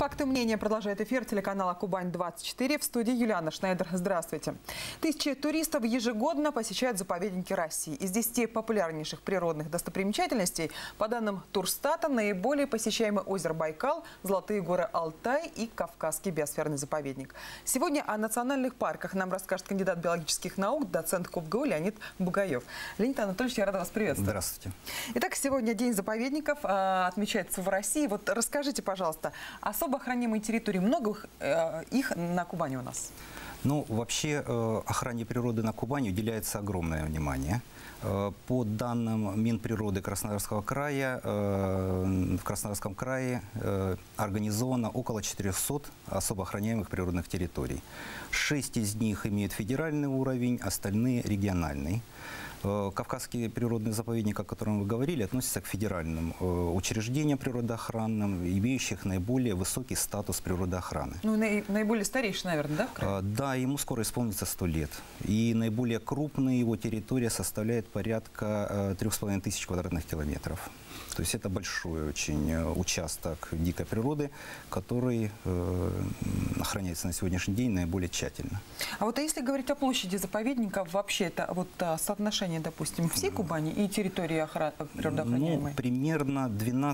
«Факты мнения» продолжает эфир телеканала «Кубань-24». В студии Юлиана Шнайдер. Здравствуйте. Тысячи туристов ежегодно посещают заповедники России. Из 10 популярнейших природных достопримечательностей, по данным Турстата, наиболее посещаемы озеро Байкал, Золотые горы Алтай и Кавказский биосферный заповедник. Сегодня о национальных парках нам расскажет кандидат биологических наук, доцент КубГУ Леонид Бугаев. Леонид Анатольевич, я рада вас приветствовать. Здравствуйте. Итак, сегодня День заповедников отмечается в России. Вот расскажите, пожалуйста, особо охраняемой территории, много их на Кубани у нас? Ну, вообще, охране природы на Кубани уделяется огромное внимание. По данным Минприроды Краснодарского края, в Краснодарском крае организовано около 400 особо охраняемых природных территорий. 6 из них имеют федеральный уровень, остальные – региональный. Кавказский природный заповедник, о котором вы говорили, относится к федеральным учреждениям природоохранным, имеющих наиболее высокий статус природоохраны. Ну, наиболее старейший, наверное, да? В крае? Да, ему скоро исполнится 100 лет. И наиболее крупная его территория составляет порядка 3500 квадратных километров. То есть это большой очень участок дикой природы, который охраняется на сегодняшний день наиболее тщательно. А вот если говорить о площади заповедника, вообще это вот соотношение, допустим, всей Кубани и территории природоохраняемой? Ну, примерно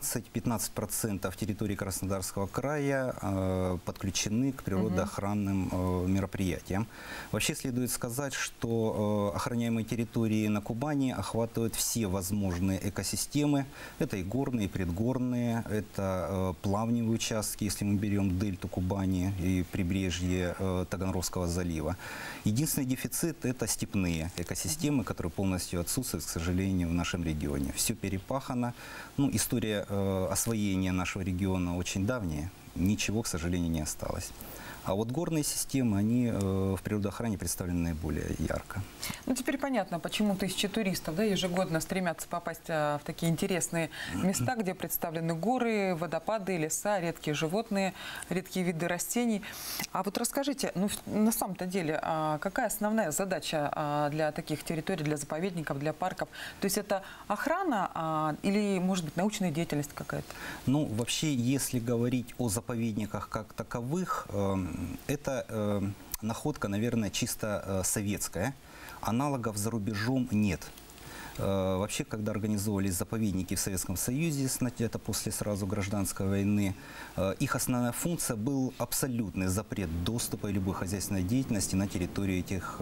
12-15% территории Краснодарского края подключены к природоохранным мероприятиям. Вообще следует сказать, что охраняемые территории на Кубани охватывают все возможные экосистемы. Это и горные, и предгорные, это плавневые участки, если мы берем дельту Кубани и прибрежье Таганрогского залива. Единственный дефицит – это степные экосистемы, которые полностью отсутствуют, к сожалению, в нашем регионе. Все перепахано. Ну, история освоения нашего региона очень давняя. Ничего, к сожалению, не осталось. А вот горные системы, они в природоохране представлены наиболее ярко. Ну, теперь понятно, почему тысячи туристов ежегодно стремятся попасть в такие интересные места, где представлены горы, водопады, леса, редкие животные, редкие виды растений. А вот расскажите, ну, на самом-то деле, какая основная задача для таких территорий, для заповедников, для парков? То есть это охрана или, может быть, научная деятельность какая-то? Ну, вообще, если говорить о заповедниках как таковых, это находка, наверное, чисто советская. Аналогов за рубежом нет. Вообще, когда организовывались заповедники в Советском Союзе, это после сразу гражданской войны, их основная функция был абсолютный запрет доступа и любой хозяйственной деятельности на территорию этих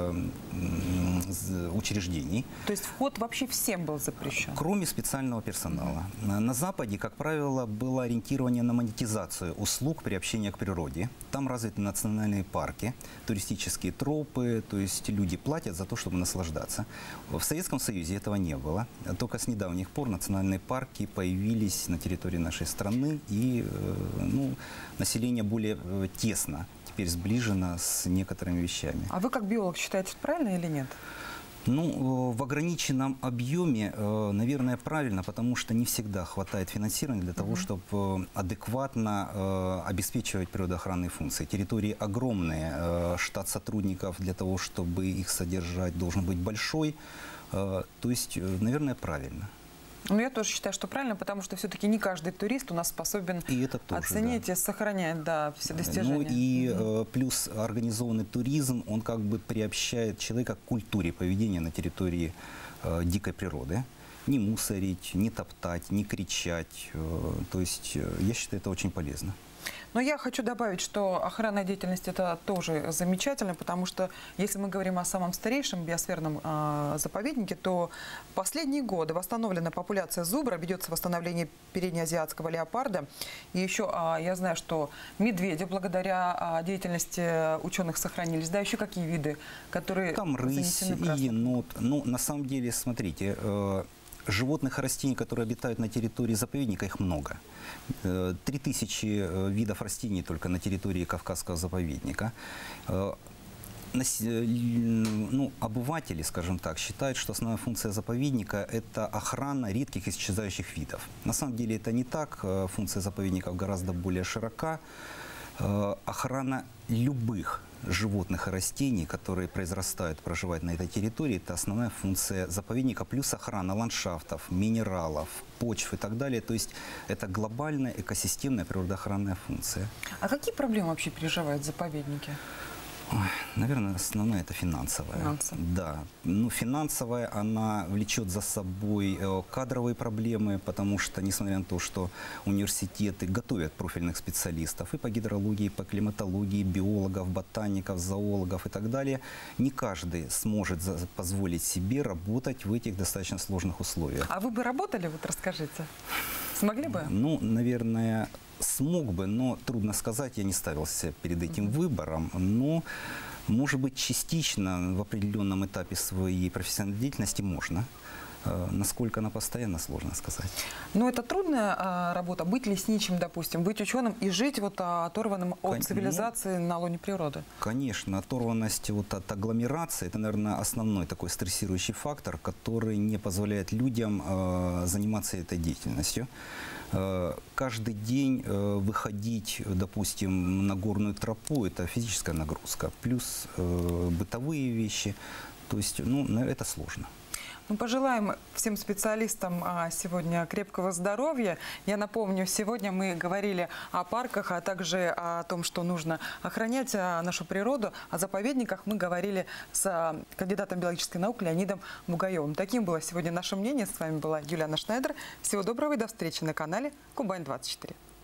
учреждений. То есть вход вообще всем был запрещен? Кроме специального персонала. На Западе, как правило, было ориентирование на монетизацию услуг приобщения к природе. Там развиты национальные парки, туристические тропы, то есть люди платят за то, чтобы наслаждаться. В Советском Союзе этого не было. Только с недавних пор национальные парки появились на территории нашей страны, и население более тесно теперь сближено с некоторыми вещами. А вы как биолог считаете, это правильно или нет? Ну, в ограниченном объеме, наверное, правильно, потому что не всегда хватает финансирования для того, чтобы адекватно обеспечивать природоохранные функции. Территории огромные, штат сотрудников для того, чтобы их содержать, должен быть большой. То есть, наверное, правильно. Ну, я тоже считаю, что правильно, потому что все-таки не каждый турист у нас способен оценить и сохранять, все достижения. Ну и плюс организованный туризм, он как бы приобщает человека к культуре поведения на территории дикой природы. Не мусорить, не топтать, не кричать. То есть я считаю, это очень полезно. Но я хочу добавить, что охранная деятельность – это тоже замечательно, потому что если мы говорим о самом старейшем биосферном заповеднике, то в последние годы восстановлена популяция зубра, ведется восстановление переднеазиатского леопарда. И еще я знаю, что медведи благодаря деятельности ученых сохранились. Да, еще какие виды, которые там рысь и енот. Ну, на самом деле, смотрите, животных и растений, которые обитают на территории заповедника, их много. 3000 видов растений только на территории Кавказского заповедника. Обыватели, скажем так, считают, что основная функция заповедника – это охрана редких исчезающих видов. На самом деле это не так. Функция заповедников гораздо более широка. Охрана любых животных и растений, которые произрастают, проживают на этой территории, это основная функция заповедника, плюс охрана ландшафтов, минералов, почв и так далее. То есть это глобальная экосистемная природоохранная функция. А какие проблемы вообще переживают заповедники? Ой, наверное, основная это финансовая. Да. Ну, финансовая, она влечет за собой кадровые проблемы, потому что, несмотря на то, что университеты готовят профильных специалистов и по гидрологии, и по климатологии, биологов, ботаников, зоологов и так далее, не каждый сможет позволить себе работать в этих достаточно сложных условиях. А вы бы работали, вот расскажите? Смогли бы? Ну, наверное, смог бы, но трудно сказать, я не ставился перед этим выбором, но, может быть, частично в определенном этапе своей профессиональной деятельности можно. Насколько она постоянно, сложно сказать. Но это трудная работа, быть лесничим, допустим, быть ученым и жить вот оторванным от цивилизации на лоне природы. Конечно, оторванность вот от агломерации – это, наверное, основной такой стрессирующий фактор, который не позволяет людям заниматься этой деятельностью. Каждый день выходить, допустим, на горную тропу – это физическая нагрузка, плюс бытовые вещи, то есть, ну, это сложно. Ну, пожелаем всем специалистам сегодня крепкого здоровья. Я напомню, сегодня мы говорили о парках, а также о том, что нужно охранять нашу природу. О заповедниках мы говорили с кандидатом биологической наук Леонидом Бугаевым. Таким было сегодня наше мнение. С вами была Юлиана Шнайдер. Всего доброго и до встречи на канале Кубань-24.